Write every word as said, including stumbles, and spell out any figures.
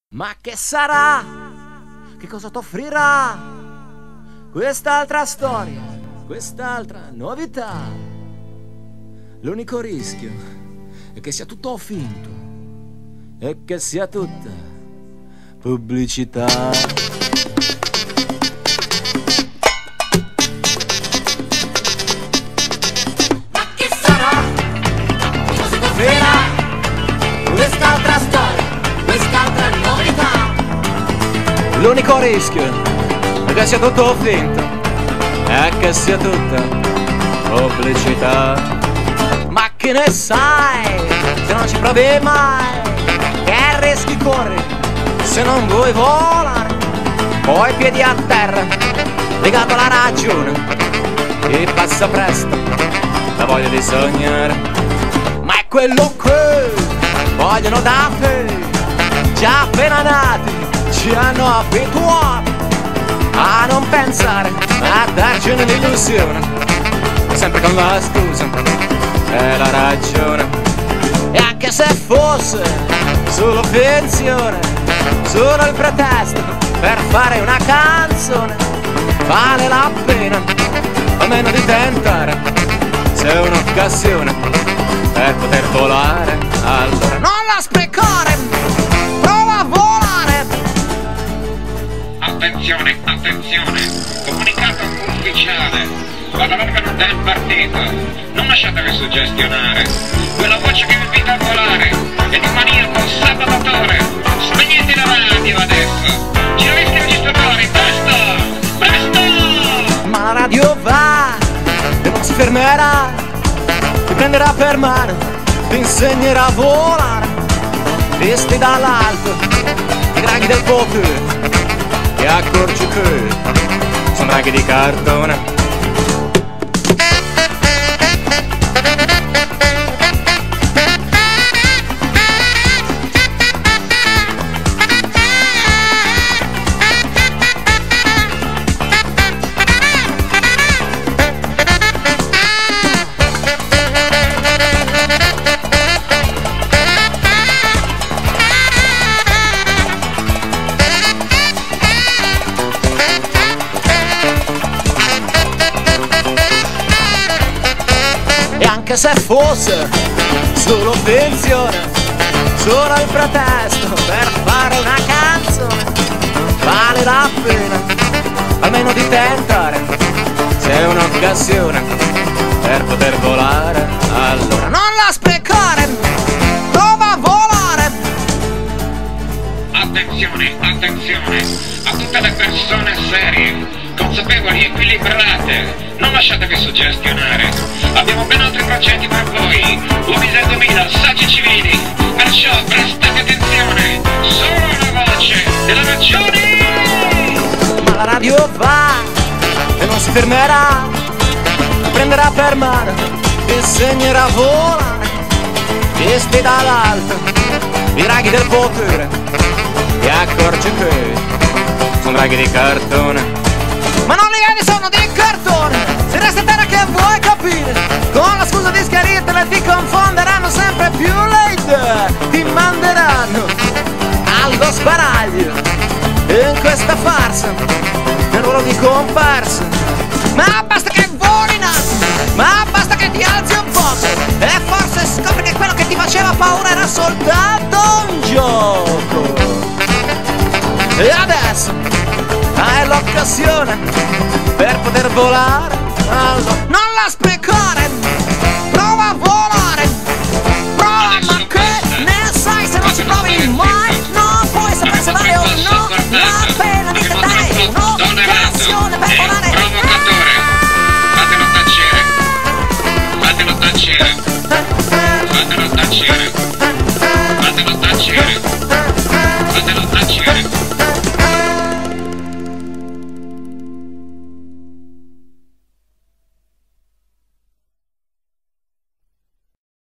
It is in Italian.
Ma che sarà? Che cosa t'offrirà quest'altra storia, quest'altra novità? L'unico rischio è che sia tutto finto e che sia tutta pubblicità. Ma che sarà? Che cosa t'offrirà quest'altra storia, quest'altra novità? L'unico rischio è che sia tutto finto e che sia tutta pubblicità. Ma che ne sai se non ci provi mai? Che rischi corri se non vuoi volare? Poi piedi a terra, legato alla ragione, ti passa presto la voglia di sognare. Ma è quello che vogliono da te, già appena nati ci hanno abituato a non pensare, a darci un'illusione, sempre con la scusa e la ragione. E anche se fosse solo finzione, solo il pretesto per fare una canzone, vale la pena almeno di tentare, se è un'occasione per poter volare, allora non la sprecare, prova a volare. Attenzione, attenzione, comunicato ufficiale dall'organo del partito, non lasciatevi suggestionare, quella voce che vi invita a volare è di un maniaco sabotatore, spegnete la radio adesso, ci avete registratori, presto, presto! Ma la radio va e non si fermerà, ti prenderà per mano, ti insegnerà a volare, visti dall'alto i draghi del potere, ti accorgi che sono draghi di cartone. E anche se fosse solo finzione, solo il pretesto per fare una canzone, vale la pena almeno di tentare, se è un'occasione per poter volare, allora non la sprecare, prova a volare. Attenzione, attenzione a tutte le persone serie, consapevoli e equilibrate, non lasciatevi suggestionare, abbiamo ben altri progetti per voi, uomini del duemila, saggi civili, perciò prestate attenzione, solo una voce della ragione. Ma la radio va e non si fermerà, ti prenderà per mano, ti insegnerà a volare, visti dall'alto i draghi del potere, ti accorgi che sono draghi di cartone. Ma non li vedi, sono di cartone, se resta terra che vuoi capire, con la scusa di schiarirtele ti confonderanno sempre più le idee, ti manderanno allo sparaglio in questa farsa, nel ruolo di comparsa. Ma basta che voli in alto, ma basta che ti alzi un poco e forse scopri che quello che ti faceva paura era soltanto un gioco. E adesso hai l'occasione per poter volare, allora non la sprecare.